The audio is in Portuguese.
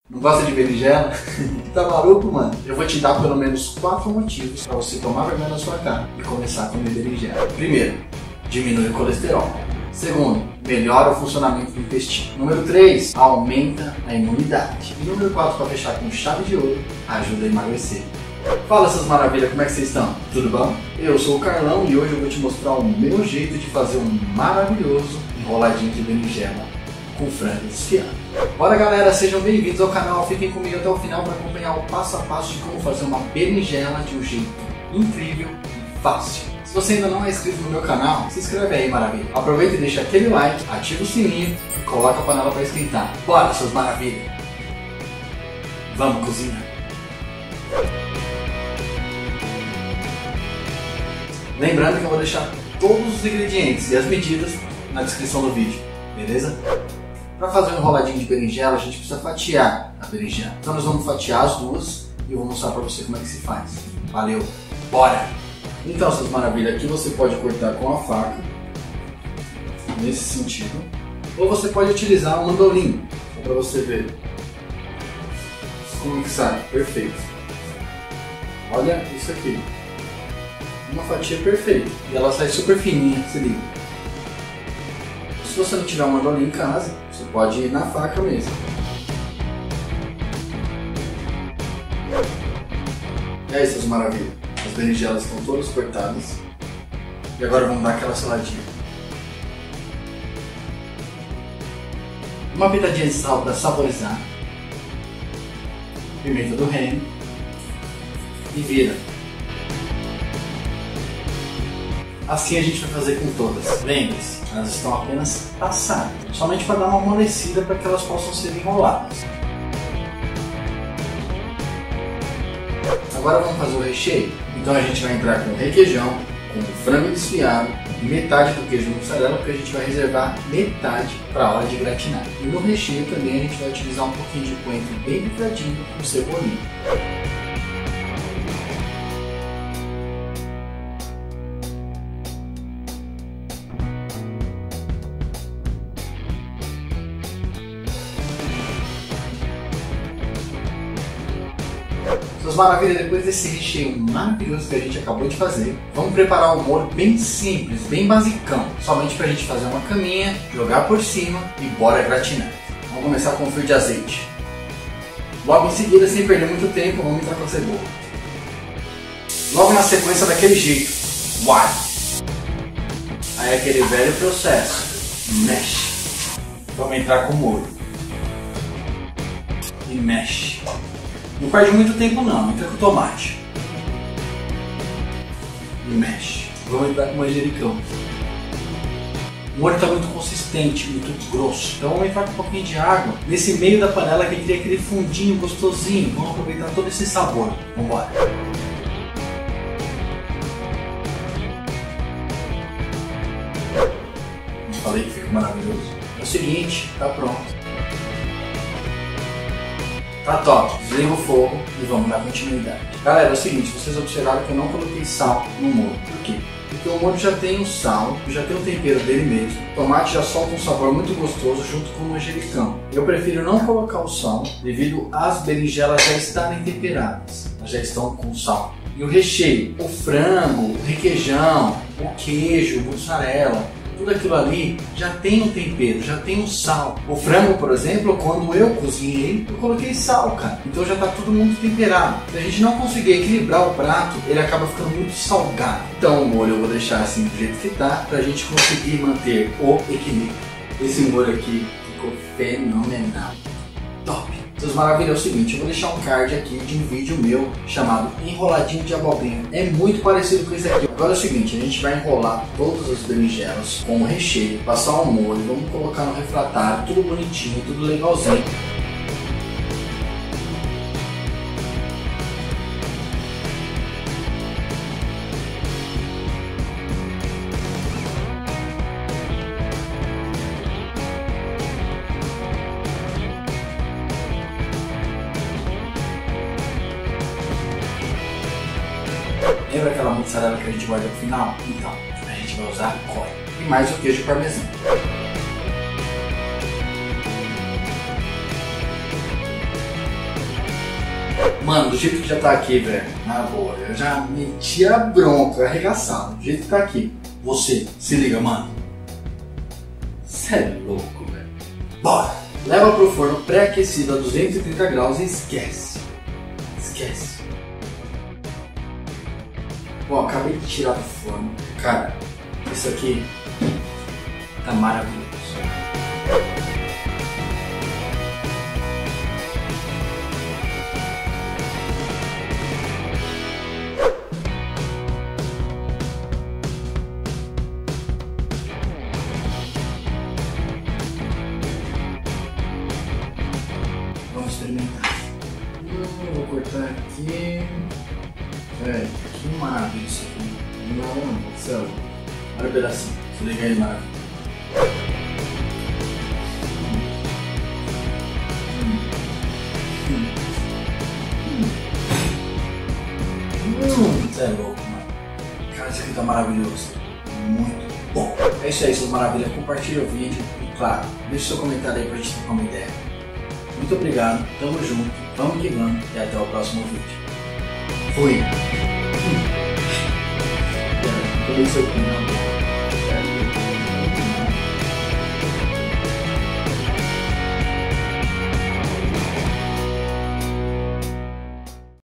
Não gosta de berinjela? Tá maluco, mano? Eu vou te dar pelo menos 4 motivos para você tomar vergonha na sua cara e começar a comer berinjela. Primeiro, diminui o colesterol. Segundo, melhora o funcionamento do intestino. Número 3, aumenta a imunidade. E número 4, para fechar com chave de ouro, ajuda a emagrecer. Fala, essas maravilhas, como é que vocês estão? Tudo bom? Eu sou o Carlão e hoje eu vou te mostrar o meu jeito de fazer um maravilhoso enroladinho de berinjela com frango desfiado. Bora, galera, sejam bem-vindos ao canal, fiquem comigo até o final para acompanhar o passo a passo de como fazer uma berinjela de um jeito incrível e fácil. Se você ainda não é inscrito no meu canal, se inscreve aí, maravilha. Aproveita e deixa aquele like, ativa o sininho e coloca a panela para esquentar. Bora, suas maravilhas! Vamos cozinhar! Lembrando que eu vou deixar todos os ingredientes e as medidas na descrição do vídeo, beleza? Para fazer um enroladinho de berinjela, a gente precisa fatiar a berinjela. Então nós vamos fatiar as duas e eu vou mostrar para você como é que se faz. Valeu, bora! Então, essas maravilhas, aqui você pode cortar com a faca, nesse sentido, ou você pode utilizar um mandolim, só para você ver como que sai, perfeito. Olha isso aqui, uma fatia perfeita, e ela sai super fininha, se liga. Se você não tiver um mandolim em casa, você pode ir na faca mesmo. E aí, essas maravilhas. As berinjelas estão todas cortadas. E agora vamos dar aquela saladinha. Uma pitadinha de sal para saborizar. Pimenta do reino. E vira. Assim a gente vai fazer com todas. Lembre-se, elas estão apenas passadas. Somente para dar uma amolecida para que elas possam ser enroladas. Agora vamos fazer o recheio. Então a gente vai entrar com requeijão, com frango desfiado e metade do queijo mussarela, porque a gente vai reservar metade para a hora de gratinar. E no recheio também a gente vai utilizar um pouquinho de coentro bem picadinho com cebolinha. Maravilha, depois desse recheio maravilhoso que a gente acabou de fazer, vamos preparar um molho bem simples, bem basicão, somente para a gente fazer uma caminha, jogar por cima e bora gratinar. Vamos começar com um fio de azeite. Logo em seguida, sem perder muito tempo, vamos entrar com a cebola. Logo na sequência, daquele jeito, uai! Aí aquele velho processo, mexe. Vamos entrar com o molho e mexe. Não perde muito tempo não, entra com o tomate. E mexe. Vamos entrar com o manjericão. O molho está muito consistente, muito grosso. Então vamos entrar com um pouquinho de água nesse meio da panela que cria aquele fundinho gostosinho. Vamos aproveitar todo esse sabor. Vamos embora. Eu falei que fica maravilhoso. É o seguinte, tá pronto. Tá top, desliga o fogo e vamos dar continuidade. Galera, é o seguinte, vocês observaram que eu não coloquei sal no molho. Por quê? Porque o molho já tem o sal, já tem o tempero dele mesmo. O tomate já solta um sabor muito gostoso junto com o manjericão. Eu prefiro não colocar o sal devido às berinjelas já estarem temperadas. Elas já estão com sal. E o recheio, o frango, o requeijão, o queijo, mussarela, tudo aquilo ali já tem um tempero, já tem um sal. O frango, por exemplo, quando eu cozinhei, eu coloquei sal, cara. Então já tá tudo muito temperado. Se a gente não conseguir equilibrar o prato, ele acaba ficando muito salgado. Então o molho eu vou deixar assim do jeito que tá, pra gente conseguir manter o equilíbrio. Esse molho aqui ficou fenomenal. Top! Seus maravilhas, é o seguinte, eu vou deixar um card aqui de um vídeo meu chamado Enroladinho de Abobrinha. É muito parecido com esse aqui. Agora é o seguinte, a gente vai enrolar todas as berinjelas com o recheio, passar um molho, vamos colocar no refratário, tudo bonitinho, tudo legalzinho. Lembra aquela mussarela que a gente guarda no final? Então, a gente vai usar cola e mais o queijo parmesão. Mano, do jeito que já tá aqui, velho, na boa, eu já meti a bronca, arregaçado. Do jeito que tá aqui. Você, se liga, mano. Cê é louco, velho. Bora! Leva pro forno pré-aquecido a 230 graus e esquece. Esquece. Bom, acabei de tirar do forno. Cara, isso aqui tá maravilhoso. Vamos experimentar. Vou cortar aqui. Velho, que maravilha isso aqui. Não, céu. Olha o pedacinho. Se liga aí, maravilha. Você é louco, mano. Cara, isso aqui tá maravilhoso. Muito bom. É isso aí, seus maravilhas. Compartilha o vídeo e, claro, deixa seu comentário aí pra gente trocar uma ideia. Muito obrigado, tamo junto, vamos que vamos e até o próximo vídeo. Fui!